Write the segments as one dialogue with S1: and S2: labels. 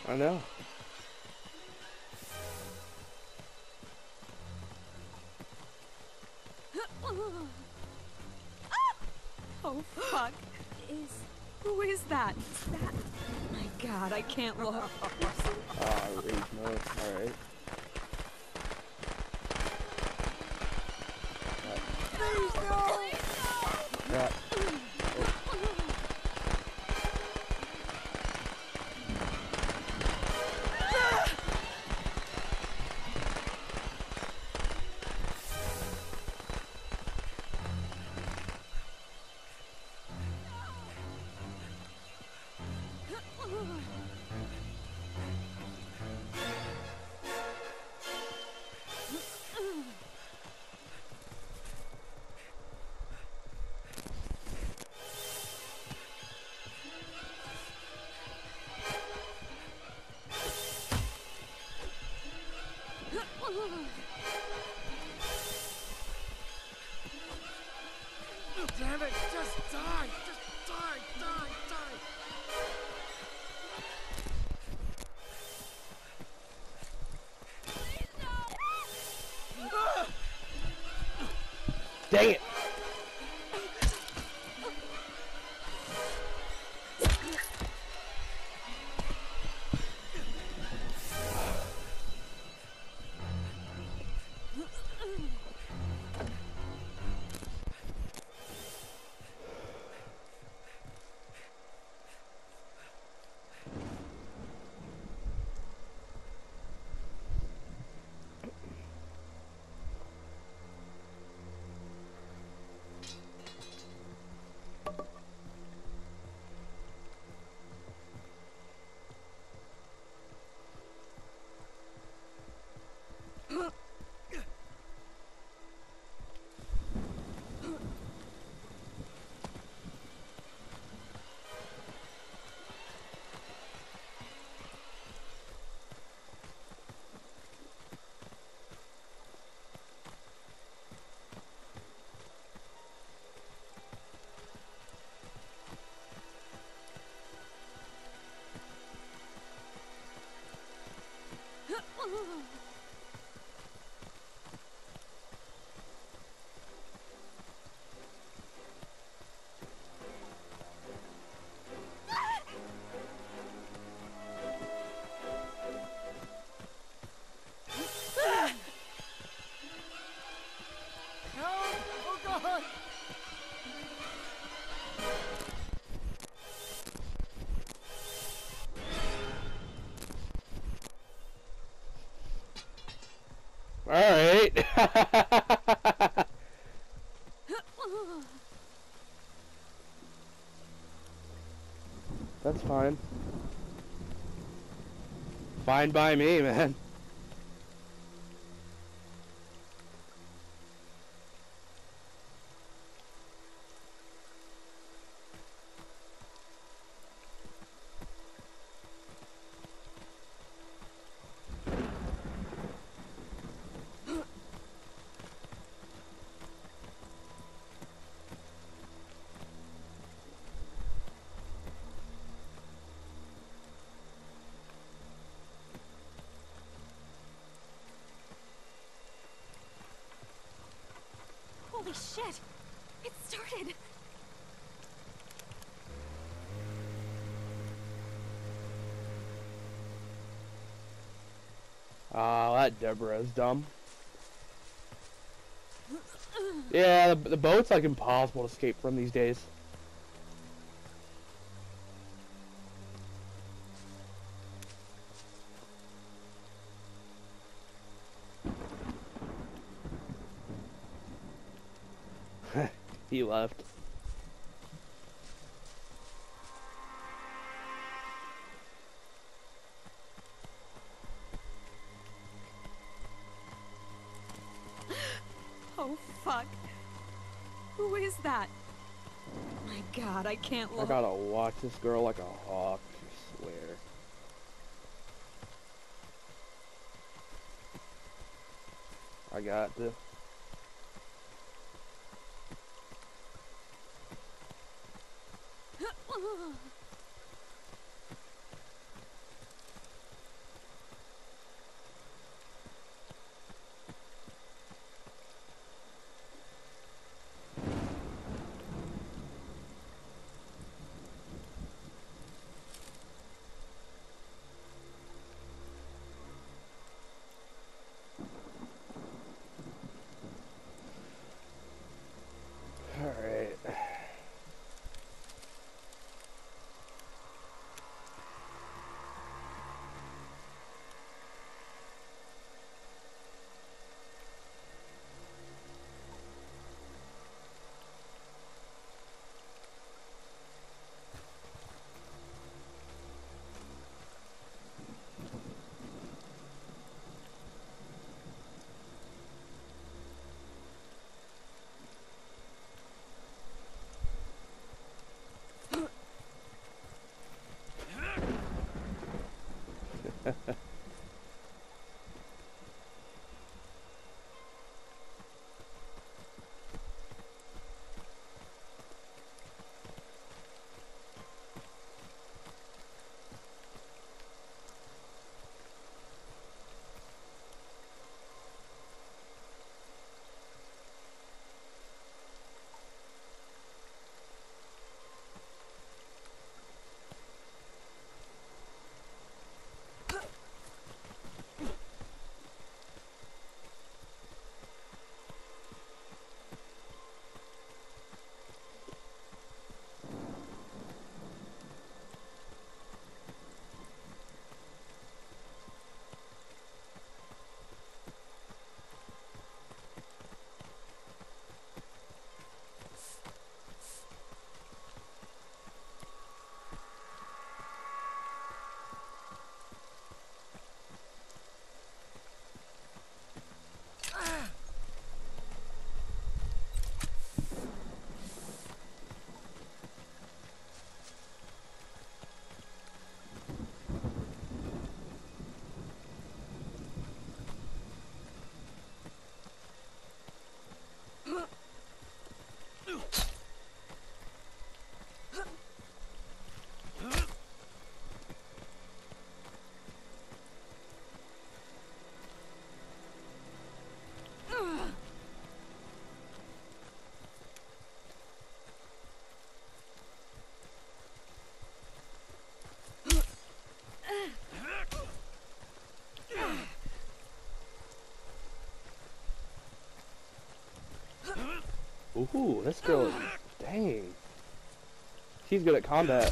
S1: I know.
S2: Oh, fuck. Who is that? My God, I can't look.
S1: Rage mode. Alright.
S3: Please, no!
S1: Crap.
S3: Damn it, just die! Just die, die, die!
S1: Dang it!
S3: Help! Oh God!
S1: Alright. That's fine. Fine by me, man.
S2: Holy shit! It started!
S1: Ah, that Deborah is dumb. Yeah, the boat's like impossible to escape from these days. He left.
S2: Oh, fuck. Who is that? My God, I can't
S1: I
S2: look.
S1: gotta watch this girl like a hawk, I swear. I got to. Ooh, this girl is... Dang. She's good at combat.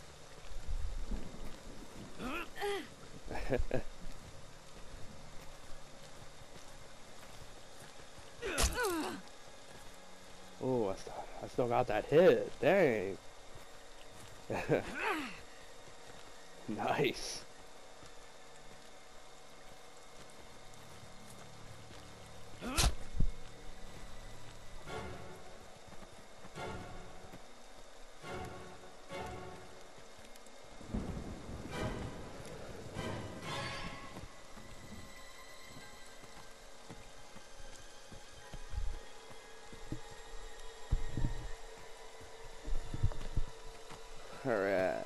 S1: Oh, I still got that hit. Dang. Nice. Alright.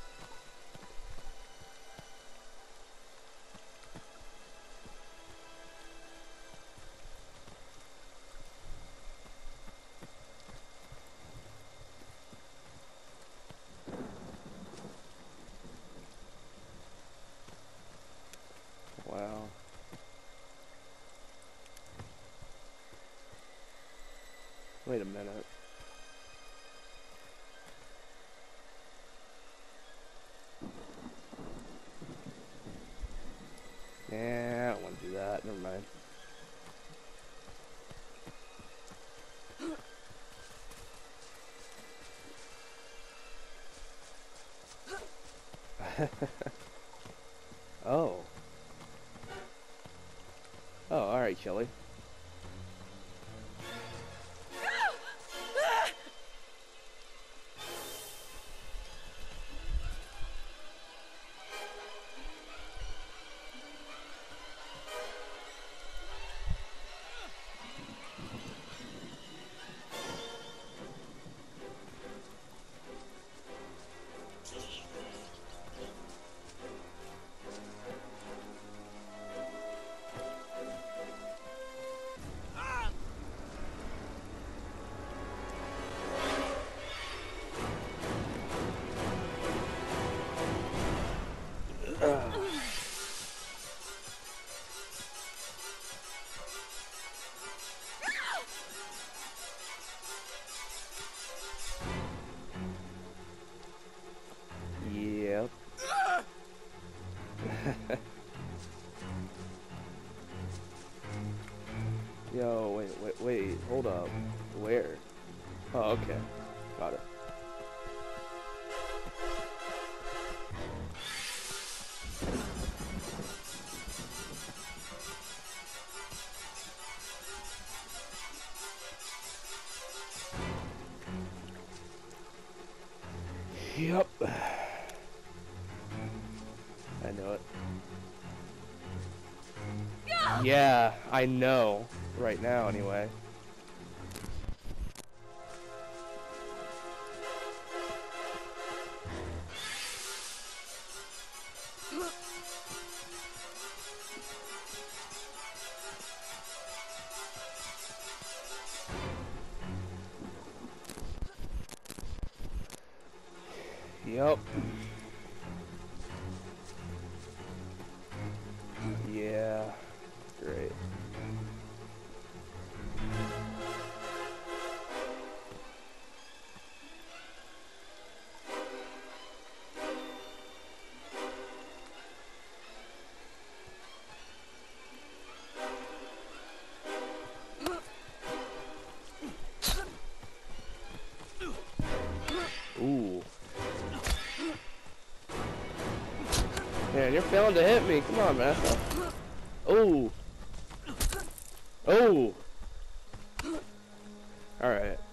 S1: Wow. Wait a minute. Yeah, I don't want to do that. Never mind. Oh. Oh, alright, Chili. Yep. Yo, wait, hold up. Where? Oh, okay. Got it. Yep. I know it. Yeah, I know. Right now, anyway. Yep. Yeah. Great. Ooh. Man, you're failing to hit me. Come on, man. Oh. Oh. All right.